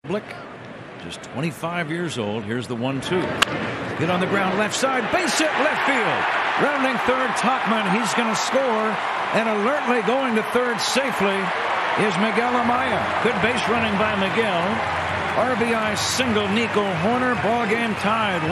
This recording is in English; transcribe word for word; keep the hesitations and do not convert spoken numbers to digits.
Blick, just twenty-five years old. Here's the one two. Hit on the ground left side. Base hit left field. Rounding third, Tauchman. He's going to score. And alertly going to third safely is Miguel Amaya. Good base running by Miguel. R B I single, Nico Hoerner. Ball game tied.